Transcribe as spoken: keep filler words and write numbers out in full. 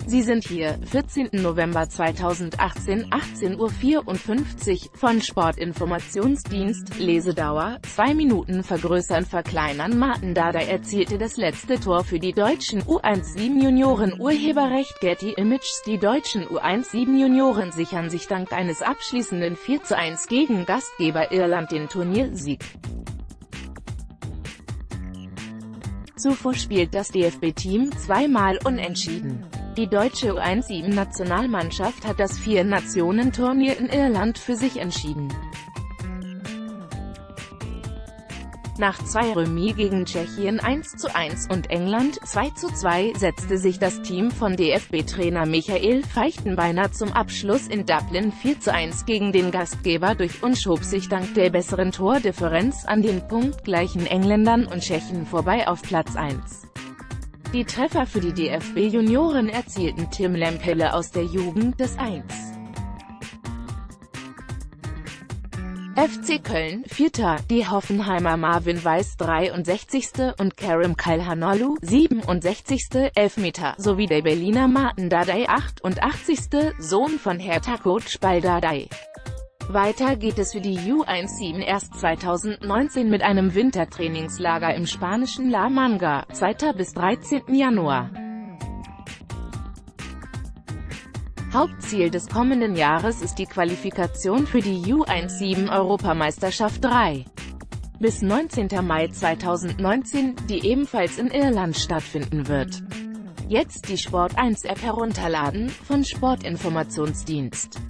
Sie sind hier, vierzehnten November zweitausendachtzehn, achtzehn Uhr vierundfünfzig, von Sportinformationsdienst, Lesedauer, zwei Minuten vergrößern verkleinern. Martin Dardai erzielte das letzte Tor für die deutschen U siebzehn Junioren. Urheberrecht Getty Images. Die deutschen U siebzehn Junioren sichern sich dank eines abschließenden vier zu eins gegen Gastgeber Irland den Turniersieg. Zuvor spielt das D F B-Team zweimal unentschieden. Die deutsche U siebzehn-Nationalmannschaft hat das Vier-Nationen-Turnier in Irland für sich entschieden. Nach zwei Remis gegen Tschechien eins zu eins und England zwei zu zwei setzte sich das Team von D F B-Trainer Michael Feichtenbeiner zum Abschluss in Dublin vier zu eins gegen den Gastgeber durch und schob sich dank der besseren Tordifferenz an den punktgleichen Engländern und Tschechen vorbei auf Platz eins. Die Treffer für die D F B-Junioren erzielten Tim Lempele aus der Jugend des eins. F C Köln, Vierter, die Hoffenheimer Marvin Weiß dreiundsechzigste und Karim Calhanoglu, siebenundsechzigste Elfmeter, sowie der Berliner Martin Dardai achtundachtzigste Sohn von Hertha-Coach Bal Dardai. Weiter geht es für die U siebzehn erst zweitausendneunzehn mit einem Wintertrainingslager im spanischen La Manga, zweiten bis dreizehnten Januar. Hauptziel des kommenden Jahres ist die Qualifikation für die U siebzehn Europameisterschaft drei bis neunzehnten Mai zweitausendneunzehn, die ebenfalls in Irland stattfinden wird. Jetzt die Sport eins App herunterladen, von Sportinformationsdienst.